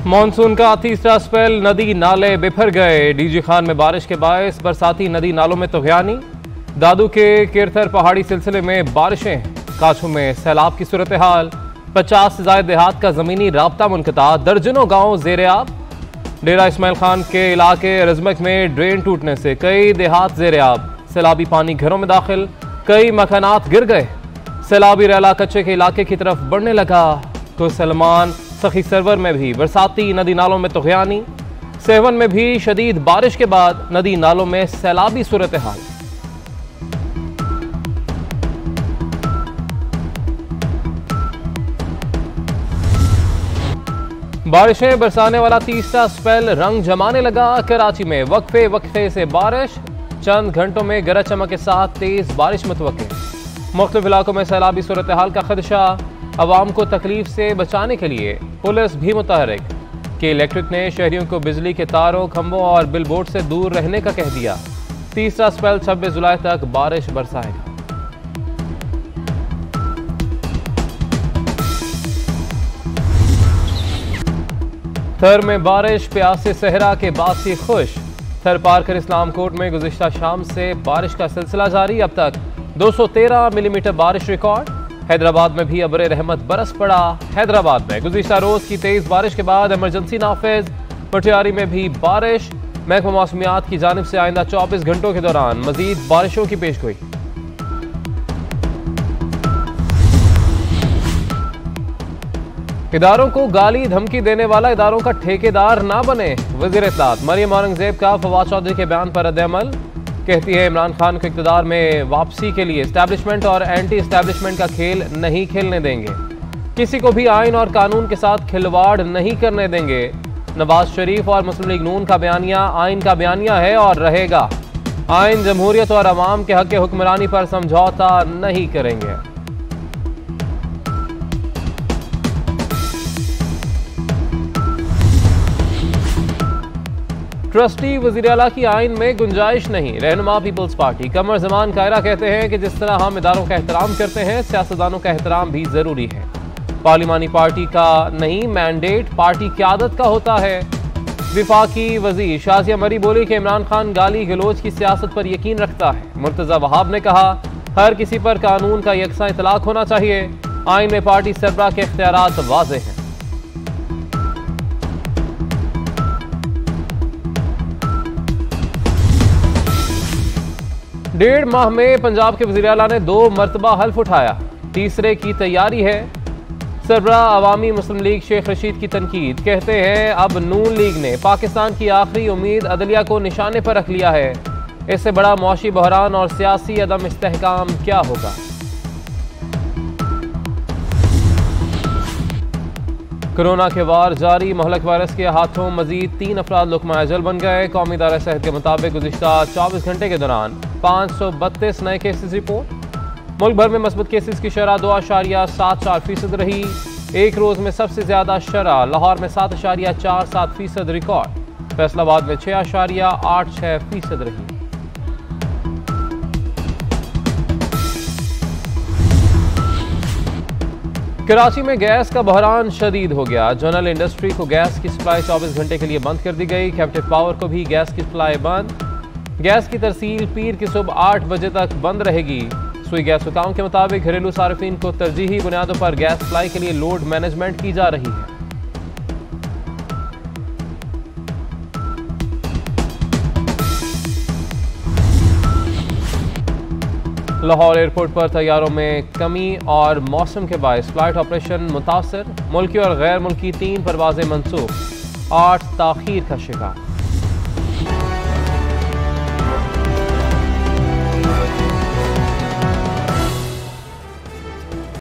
Monsoon का तीसरा spell, नदी नाले बिफर गए। डीजी खान में बारिश के बायस बरसाती नदी नालों में तुग़यानी। दादू के किरथर पहाड़ी सिलसिले में बारिशें, काछू में सैलाब की सूरत हाल। 50 से ज्यादा देहात का जमीनी राब्ता मुनक़ता, दर्जनों गाँव ज़ेर-ए-आब। डेरा इस्माइल खान के इलाके रजमक में ड्रेन टूटने से कई देहात ज़ेर-ए-आब। सैलाबी पानी घरों में दाखिल, कई मकानात गिर गए। सैलाबी रैला कच्चे के इलाके की तरफ बढ़ने लगा। तो सलमान सखी सरवर में भी बरसाती नदी नालों में तुग़यानी। सेवन में भी शदीद बारिश के बाद नदी नालों में सैलाबी सूरत हाल। बारिशें बरसाने वाला तीसरा स्पेल रंग जमाने लगा। कराची में वक्फे वक्फे से बारिश, चंद घंटों में गरज चमक के साथ तेज बारिश मुतवक्के। मुख्तलिफ इलाकों में सैलाबी सूरत हाल का खदशा। अवाम को तकलीफ से बचाने के लिए पुलिस भी मुतहरिक। कि इलेक्ट्रिक ने शहरियों को बिजली के तारों, खंभों और बिलबोर्ड से दूर रहने का कह दिया। तीसरा स्पेल 26 जुलाई तक बारिश बरसाएगा। थर में बारिश, प्यासे सहरा के बाद से खुश। थर पार कर इस्लाम कोर्ट में गुज़िश्ता शाम से बारिश का सिलसिला जारी। अब तक 213 मिलीमीटर बारिश रिकॉर्ड। हैदराबाद में भी अबरे रहमत बरस पड़ा। हैदराबाद में गुज़िश्ता रोज की तेज बारिश के बाद इमरजेंसी नाफिज। पटियारी में भी बारिश। महकमा मौसमियात की जानिब से आइंदा 24 घंटों के दौरान मजीद बारिशों की पेशगोई। इदारों को गाली धमकी देने वाला इदारों का ठेकेदार ना बने। वज़ीर इत्तलात मरियम औरंगजेब का फवाद चौधरी के बयान पर रद्द-ए-अमल। कहती है इमरान खान को इक़्तिदार में वापसी के लिए एस्टैब्लिशमेंट और एंटी एस्टैब्लिशमेंट का खेल नहीं खेलने देंगे। किसी को भी आइन और कानून के साथ खिलवाड़ नहीं करने देंगे। नवाज शरीफ और मुस्लिम लीग नून का बयानिया आइन का बयानिया है और रहेगा। आइन, जमहूरियत और अवाम के हक़ हुक्मरानी पर समझौता नहीं करेंगे। ट्रस्टी वज़ीर आला की आइन में गुंजाइश नहीं। रहनुमा पीपल्स पार्टी कमर जमान कायरा कहते हैं कि जिस तरह हम इदारों का एहतराम करते हैं, सियासतदानों का एहतराम भी जरूरी है। पार्लिमानी पार्टी का नहीं, मैंडेट पार्टी क़यादत का होता है। विफाकी वज़ीर शाज़िया मरी बोली कि इमरान खान गाली गलोच की सियासत पर यकीन रखता है। मुर्तज़ा वहाब ने कहा हर किसी पर कानून का यकसा इतलाक होना चाहिए। आइन में पार्टी सरबराह के इख्तियारात वाज़ेह हैं। 1.5 माह में पंजाब के वज़ीर आला ने 2 मरतबा हल्फ उठाया। तीसरे की तैयारी है। सरबराह अवामी मुस्लिम लीग शेख रशीद की तनकीद। कहते हैं अब नून लीग ने पाकिस्तान की आखिरी उम्मीद अदलिया को निशाने पर रख लिया है। इससे बड़ा मौशी बहरान और सियासी अदम इस्तेहकाम क्या होगा। कोरोना के वार जारी। महलक वायरस के हाथों मजीद 3 अफराद लुकमा अजल बन गए। कौमी इदारा सेहत के मुताबिक गुज़िश्ता 24 घंटे के दौरान 532 नए केसेस रिपोर्ट। मुल्क भर में मस्बत केसेस की शरह 2.74% रही। एक रोज में सबसे ज्यादा शरह लाहौर में 7.47% रिकॉर्ड। फैसलाबाद में 6.86% रही। कराची में गैस का बहरान शदीद हो गया। जनरल इंडस्ट्री को गैस की सप्लाई 24 घंटे के लिए बंद कर दी गई। कैप्टिव पावर को भी गैस की सप्लाई बंद। गैस की तरसील पीर की सुबह 8 बजे तक बंद रहेगी। सुई गैस हुकाम के मुताबिक घरेलू सार्फिन को तरजीही बुनियादों पर गैस सप्लाई के लिए लोड मैनेजमेंट की जा रही है। लाहौर एयरपोर्ट पर तैयारों में कमी और मौसम के बायस फ्लाइट ऑपरेशन मुतासर। मुल्की और गैर मुल्की 3 परवाजें मनसूख, 8 ताखीर का शिकार।